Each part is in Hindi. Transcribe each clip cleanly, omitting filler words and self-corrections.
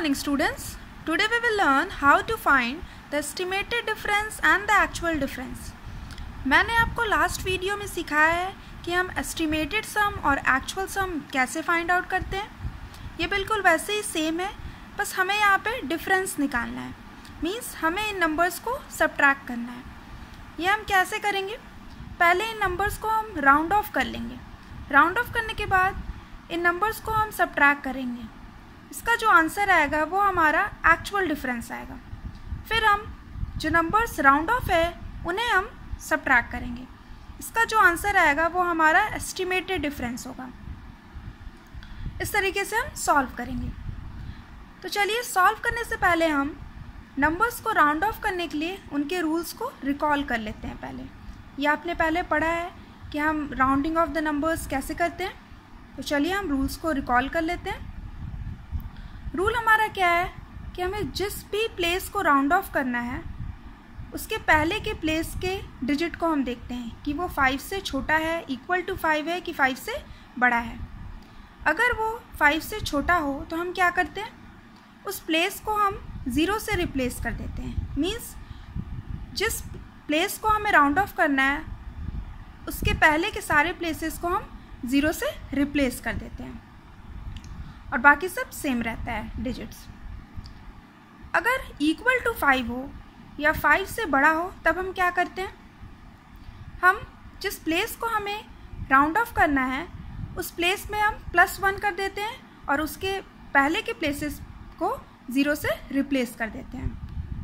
morning students. Today we will learn how to find the estimated difference and the actual difference. मैंने आपको लास्ट वीडियो में सिखाया है कि हम एस्टिमेटेड सम और एक्चुअल सम कैसे फाइंड आउट करते हैं. ये बिल्कुल वैसे ही सेम है, बस हमें यहाँ पे डिफरेंस निकालना है. मीन्स हमें इन नंबर्स को सब्ट्रैक्ट करना है. ये हम कैसे करेंगे? पहले इन नंबर्स को हम राउंड ऑफ कर लेंगे. राउंड ऑफ करने के बाद इन नंबर्स को हम सब्ट्रैक्ट करेंगे. इसका जो आंसर आएगा वो हमारा एक्चुअल डिफरेंस आएगा. फिर हम जो नंबर्स राउंड ऑफ है उन्हें हम सब्ट्रैक्ट करेंगे. इसका जो आंसर आएगा वो हमारा एस्टिमेटेड डिफरेंस होगा. इस तरीके से हम सॉल्व करेंगे. तो चलिए, सॉल्व करने से पहले हम नंबर्स को राउंड ऑफ करने के लिए उनके रूल्स को रिकॉल कर लेते हैं. पहले ये आपने पहले पढ़ा है कि हम राउंडिंग ऑफ द नंबर्स कैसे करते हैं. तो चलिए हम रूल्स को रिकॉल कर लेते हैं. रूल हमारा क्या है कि हमें जिस भी प्लेस को राउंड ऑफ करना है उसके पहले के प्लेस के डिजिट को हम देखते हैं कि वो 5 से छोटा है, इक्वल टू 5 है कि 5 से बड़ा है. अगर वो 5 से छोटा हो तो हम क्या करते हैं, उस प्लेस को हम 0 से रिप्लेस कर देते हैं. मीन्स जिस प्लेस को हमें राउंड ऑफ करना है उसके पहले के सारे प्लेसेस को हम 0 से रिप्लेस कर देते हैं और बाकी सब सेम रहता है डिजिट्स. अगर इक्वल टू 5 हो या 5 से बड़ा हो तब हम क्या करते हैं, हम जिस प्लेस को हमें राउंड ऑफ करना है उस प्लेस में हम +1 कर देते हैं और उसके पहले के प्लेसेस को 0 से रिप्लेस कर देते हैं.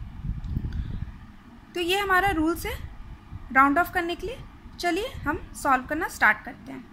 तो ये हमारा रूल्स है राउंड ऑफ करने के लिए. चलिए हम सॉल्व करना स्टार्ट करते हैं.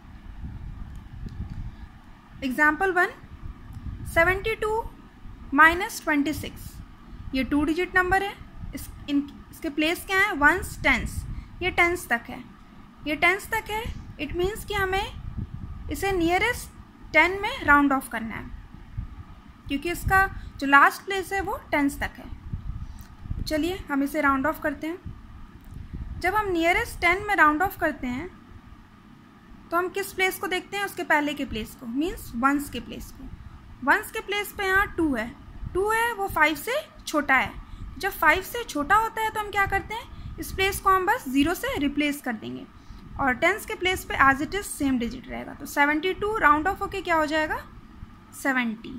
Example 1, 72 minus 26. ये 2 डिजिट नंबर है. इसके प्लेस क्या है, वंस, टेंस. ये टेंस तक है. ये टेंस तक है. इट मीन्स कि हमें इसे नियरेस्ट 10 में राउंड ऑफ करना है क्योंकि इसका जो लास्ट प्लेस है वो टेंस तक है. चलिए हम इसे राउंड ऑफ करते हैं. जब हम नियरेस्ट 10 में राउंड ऑफ करते हैं तो हम किस प्लेस को देखते हैं, उसके पहले के प्लेस को. मीन्स वंस के प्लेस को. वंस के प्लेस पे यहाँ 2 है. 2 है वो 5 से छोटा है. जब 5 से छोटा होता है तो हम क्या करते हैं, इस प्लेस को हम बस 0 से रिप्लेस कर देंगे और टेंस के प्लेस पे as it is same digit रहेगा. तो 72 राउंड ऑफ होके क्या हो जाएगा, 70.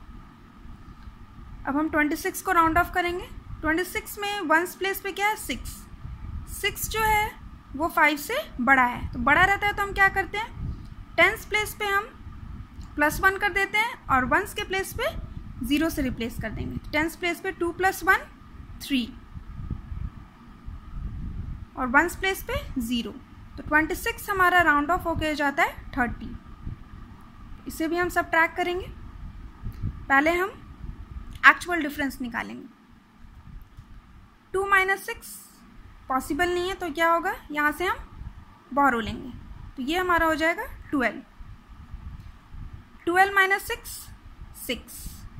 अब हम 26 को राउंड ऑफ करेंगे. 26 में वंस प्लेस पे क्या है, 6. 6 जो है वो 5 से बड़ा है. तो बड़ा रहता है तो हम क्या करते हैं, टेंस प्लेस पे हम +1 कर देते हैं और वंस के प्लेस पे 0 से रिप्लेस कर देंगे. टेंस प्लेस पे 2 + 1 3 और वंस प्लेस पे 0. तो 26 हमारा राउंड ऑफ होके जाता है 30. इसे भी हम सब्ट्रैक्ट करेंगे. पहले हम एक्चुअल डिफरेंस निकालेंगे. 2 - 6 पॉसिबल नहीं है तो क्या होगा, यहाँ से हम बोरो लेंगे. तो ये हमारा हो जाएगा 12. 12 - 6 6.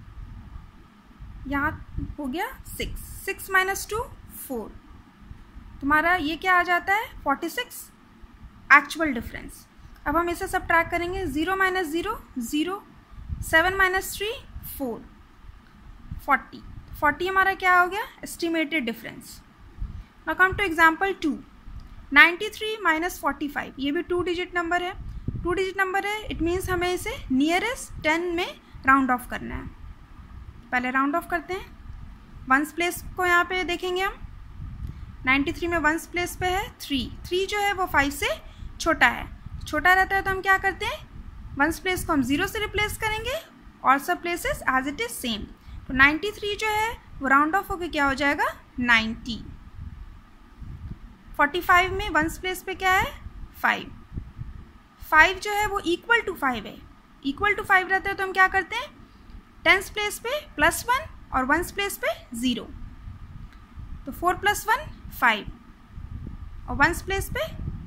यहाँ हो गया 6. 6 - 2 4. तुम्हारा ये क्या आ जाता है, 46 एक्चुअल डिफरेंस. अब हम इसे सब्ट्रैक्ट करेंगे. 0 - 0 0. 7 - 3 4. 40. 40 हमारा क्या हो गया, estimated difference. Now come to example 2. 93 - 45. ये भी 2 डिजिट नंबर है. 2 डिजिट नंबर है. इट मीन्स हमें इसे नियरेस्ट 10 में राउंड ऑफ करना है. पहले राउंड ऑफ करते हैं. वंस प्लेस को यहाँ पे देखेंगे हम. 93 में वंस प्लेस पे है 3. 3 जो है वो 5 से छोटा है. छोटा रहता है तो हम क्या करते हैं, वंस प्लेस को हम 0 से रिप्लेस करेंगे और सब places as it is same. तो 93 जो है वो राउंड ऑफ होकर क्या हो जाएगा, 90. 45 में वंस प्लेस पे क्या है, 5. 5 जो है वो इक्वल टू 5 है. इक्वल टू 5 रहता है तो हम क्या करते हैं, टेंस प्लेस पे +1 और वंस प्लेस पे 0. तो 4 + 1 5 और वंस प्लेस पे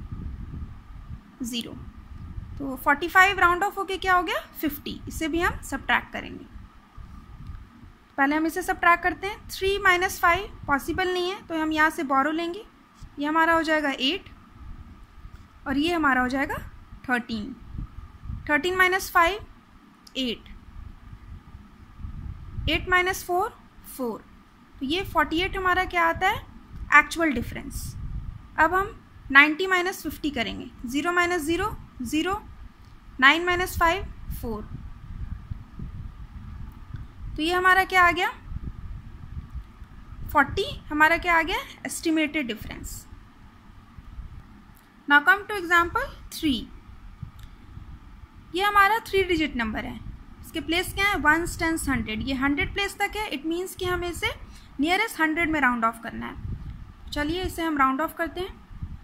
0. तो 45 राउंड ऑफ होके क्या हो गया, 50. इसे भी हम सब्ट्रैक्ट करेंगे. पहले हम इसे सब्ट्रैक्ट करते हैं. 3 - 5 पॉसिबल नहीं है तो हम यहाँ से बोरो लेंगे. ये हमारा हो जाएगा 8 और ये हमारा हो जाएगा 13. 13 - 5 8. 8 माइनस 4 4, तो ये 48 हमारा क्या आता है एक्चुअल डिफरेंस। अब हम 90 माइनस 50 करेंगे, 0 माइनस 0 0, 9 माइनस 5 4, तो ये हमारा क्या आ गया 40 हमारा क्या आ गया estimated difference. Now come to example 3। ये हमारा 3 डिजिट नंबर है, इसके प्लेस क्या है 1s 10s 100, ये 100 प्लेस तक है। इट मीन्स कि हमें इसे नियरेस्ट 100 में राउंड ऑफ करना है। चलिए इसे हम राउंड ऑफ करते हैं।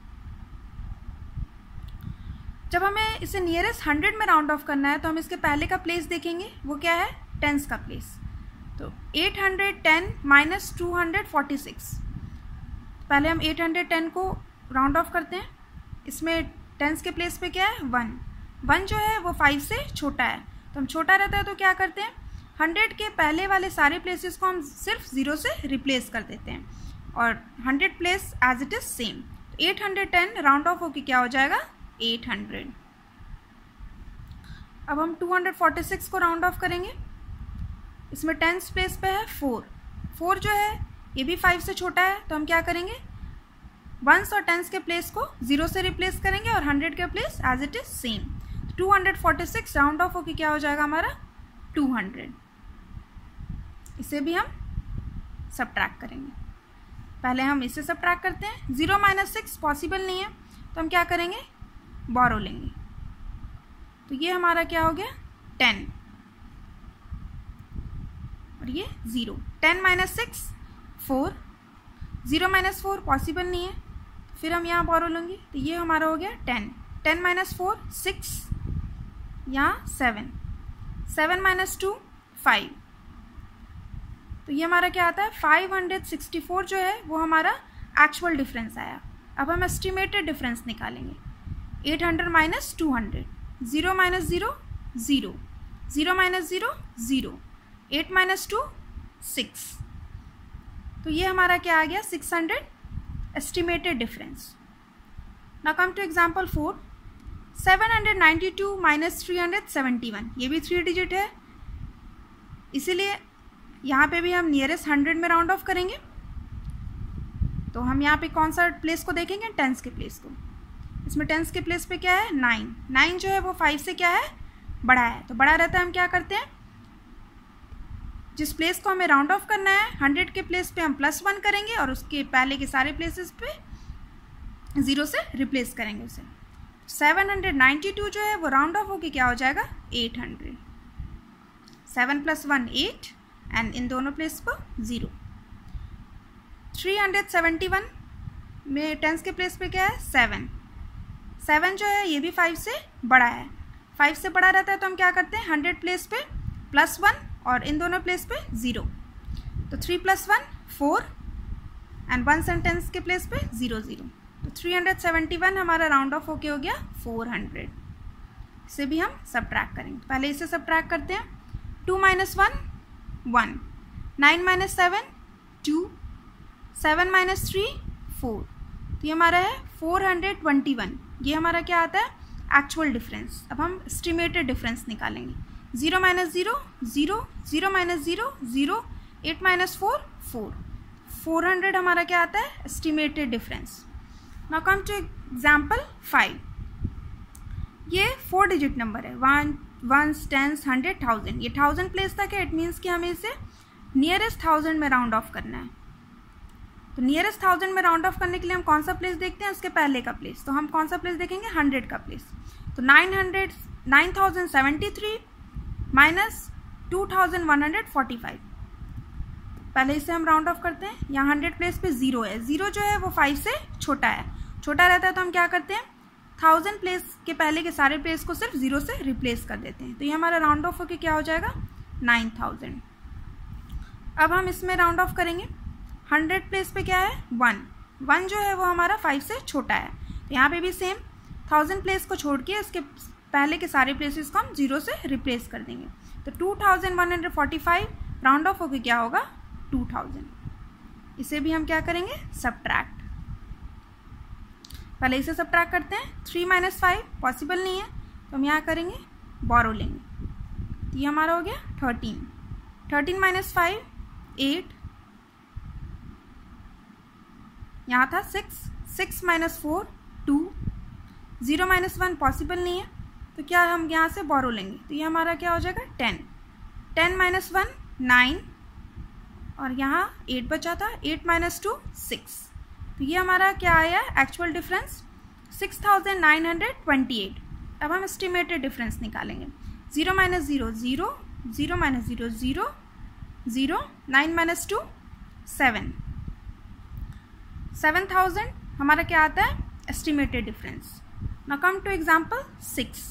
जब हमें इसे नियरेस्ट 100 में राउंड ऑफ करना है तो हम इसके पहले का प्लेस देखेंगे, वो क्या है टेंस का प्लेस। तो 810 माइनस 246, पहले हम 810 को राउंड ऑफ करते हैं। इसमें टेंस के प्लेस पे क्या है 1, 1 जो है वो 5 से छोटा है, तो हम छोटा रहता है तो क्या करते हैं 100 के पहले वाले सारे प्लेसेस को हम सिर्फ 0 से रिप्लेस कर देते हैं और 100 place as it is same. 810 round off होके क्या हो जाएगा 800। अब हम 246 को राउंड ऑफ करेंगे। इसमें टेंस प्लेस पे है 4, 4 जो है ये भी 5 से छोटा है, तो हम क्या करेंगे 1s और 10s के प्लेस को 0 से रिप्लेस करेंगे और 100 के place as it is same. 246 round off होके क्या हो जाएगा हमारा 200। इसे भी हम सबट्रैक्ट करेंगे। पहले हम इसे सबट्रैक्ट करते हैं। 0 माइनस 6 पॉसिबल नहीं है, तो हम क्या करेंगे बोरो लेंगे, तो ये हमारा क्या हो गया 10 और ये 0। 10 माइनस 6 4, 0 माइनस 4 पॉसिबल नहीं है, फिर हम यहाँ बोरो लेंगे, तो ये हमारा हो गया 10। 10 माइनस 4 6, यहाँ 7, 7 माइनस 2 5, तो ये हमारा क्या आता है 564 जो है वो हमारा एक्चुअल डिफरेंस आया। अब हम एस्टिमेटेड डिफरेंस निकालेंगे। 800 माइनस 200, 0 माइनस 0 0, 0 माइनस 0 0, 8 माइनस 2 6, तो ये हमारा क्या आ गया 600 estimated difference. Now come to example 4। 792 minus 371, ये भी 3 डिजिट है, इसीलिए यहाँ पे भी हम नियरेस्ट 100 में राउंड ऑफ करेंगे। तो हम यहाँ पे कौन सा प्लेस को देखेंगे टेंस के प्लेस को। इसमें टेंस के प्लेस पे क्या है 9, 9 जो है वो 5 से क्या है बड़ा है, तो बड़ा रहता है हम क्या करते हैं जिस प्लेस को हमें राउंड ऑफ करना है 100 के प्लेस पे हम +1 करेंगे और उसके पहले के सारे प्लेसेस पे 0 से रिप्लेस करेंगे उसे। 792 जो है वो राउंड ऑफ होके क्या हो जाएगा 800। 7 + 1 8 एंड इन दोनों प्लेस को 0। 371 में टेंस के प्लेस पे क्या है 7, 7 जो है ये भी 5 से बड़ा है, 5 से बड़ा रहता है तो हम क्या करते हैं 100 प्लेस पे +1 और इन दोनों प्लेस पे 0, तो 3 + 1 4 एंड 1 सेंटेंस के प्लेस पे 0 0, तो 371 हमारा राउंड ऑफ होके हो गया 400। इसे भी हम सबट्रैक्ट करेंगे। पहले इसे सबट्रैक्ट करते हैं। 2 माइनस 1 1, 9 माइनस 7 2, 7 माइनस 3 4, तो ये हमारा है 421। ये हमारा क्या आता है एक्चुअल डिफरेंस। अब हम एस्टिमेटेड डिफरेंस निकालेंगे। 0 माइनस 0 0, 0 माइनस 0 0, 8 माइनस 4 4, 400 हमारा क्या आता है estimated difference. Now come to example 5। ये 4 डिजिट नंबर है, 1 1s 10s 100 1000, ये 1000 प्लेस तक है। इट मीन्स कि हमें इसे नियरेस्ट 1000 में राउंड ऑफ करना है। तो नियरेस्ट 1000 में राउंड ऑफ करने के लिए हम कौन सा प्लेस देखते हैं उसके पहले का प्लेस, तो हम कौन सा प्लेस देखेंगे 100 का प्लेस। तो 9073 माइनस 2145, पहले इसे हम राउंड ऑफ करते हैं। यहाँ 100 प्लेस पे 0 है, 0 जो है वो 5 से छोटा है, छोटा रहता है तो हम क्या करते हैं 1000 प्लेस के पहले के सारे प्लेस को सिर्फ 0 से रिप्लेस कर देते हैं। तो ये हमारा राउंड ऑफ होके क्या हो जाएगा 9000। अब हम इसमें राउंड ऑफ करेंगे। 100 प्लेस पे क्या है 1, 1 जो है वो हमारा 5 से छोटा है, तो यहाँ पे भी सेम 1000 प्लेस को छोड़ के इसके पहले के सारे प्लेसेस को हम 0 से रिप्लेस कर देंगे। तो 2145 राउंड ऑफ होके क्या होगा 2000। इसे भी हम क्या करेंगे सबट्रैक्ट। पहले इसे सबट्रैक्ट करते हैं। 3 माइनस 5 पॉसिबल नहीं है, तो हम यहाँ करेंगे बोरो लेंगे, तो ये हमारा हो गया 13। 13 माइनस 5 8, यहाँ था 6, 6 माइनस 4 2, 0 माइनस 1 पॉसिबल नहीं है, तो क्या हम यहाँ से बोरो लेंगे, तो ये हमारा क्या हो जाएगा 10, 10 माइनस 1 9, और यहाँ 8 बचा था, 8 माइनस 2 6, तो ये हमारा क्या आया एक्चुअल डिफरेंस 6928। अब हम एस्टिमेटेड डिफरेंस निकालेंगे। 0 माइनस 0 0, 0 माइनस 0 0 0, 9 माइनस 2 7, 7000 हमारा क्या आता है estimated difference. Now come to example 6,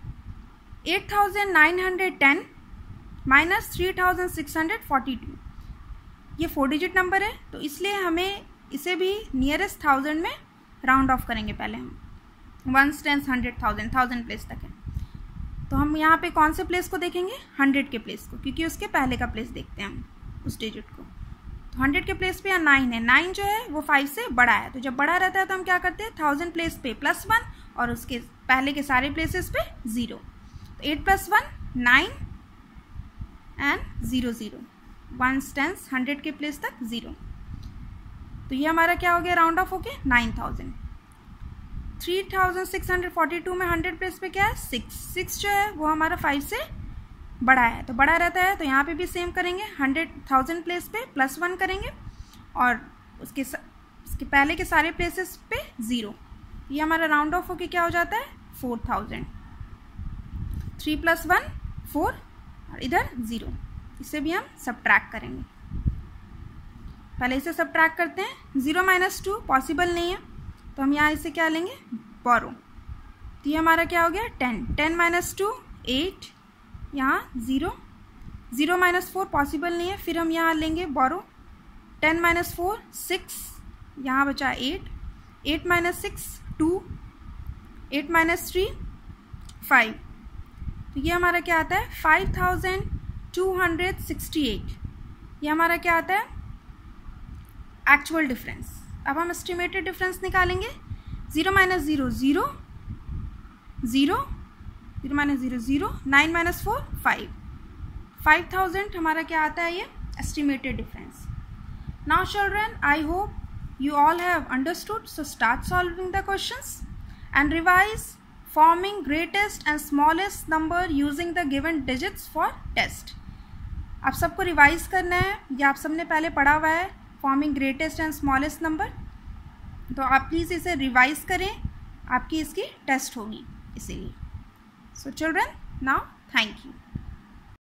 8910 minus 3642, ये 4 डिजिट नंबर है, तो इसलिए हमें इसे भी नियरेस्ट 1000 में राउंड ऑफ करेंगे। पहले हम 1s 10s 100 1000 1000 प्लेस तक है, तो हम यहाँ पे कौन से प्लेस को देखेंगे 100 के प्लेस को, क्योंकि उसके पहले का प्लेस देखते हैं हम उस डिजिट को। तो 100 के प्लेस पे यहाँ 9 है, 9 जो है वो 5 से बड़ा है, तो जब बड़ा रहता है तो हम क्या करते हैं 1000 प्लेस पे +1 और उसके पहले के सारे प्लेसेस पे 0, तो 8 + 1 9 एंड 0 0, 1s 10s 100 के प्लेस तक 0, तो ये हमारा क्या हो गया राउंड ऑफ होके 9000। 3642 में 100 प्लेस पे क्या है 6, 6 जो है वो हमारा 5 से बड़ा है, तो बड़ा रहता है, तो यहाँ पे भी सेम करेंगे 1000 प्लेस पे +1 करेंगे और उसके पहले के सारे प्लेसेस पे 0, ये हमारा राउंड ऑफ होके क्या हो जाता है 4000। 3 + 1 4 और इधर 0, इसे भी हम सब्ट्रैक्ट करेंगे। पहले इसे सब्ट्रैक्ट करते हैं। 0 माइनस 2 पॉसिबल नहीं है, तो हम यहाँ इसे क्या लेंगे बोरो, तो ये हमारा क्या हो गया 10, 10 माइनस 2 8, यहाँ 0, 0 माइनस 4 पॉसिबल नहीं है, फिर हम यहाँ लेंगे बोरो, 10 माइनस 4 6, यहाँ बचा 8, 8 माइनस 6 2, 8 माइनस 3 5, तो ये हमारा क्या आता है 5268, ये हमारा क्या आता है एक्चुअल डिफरेंस। अब हम एस्टिमेटेड डिफरेंस निकालेंगे। 0 माइनस 0 0 0, 0 माइनस 0 0, 9 माइनस 4 5, 5000 हमारा क्या आता है ये estimated difference. Now children, I hope you all have understood, so start solving the questions and revise forming greatest and smallest number using the given digits for test। आप सबको रिवाइज करना है, या आप सबने पहले पढ़ा हुआ है forming greatest and smallest number, तो आप प्लीज़ इसे रिवाइज करें, आपकी इसकी टेस्ट होगी इसीलिए। So children, now thank you.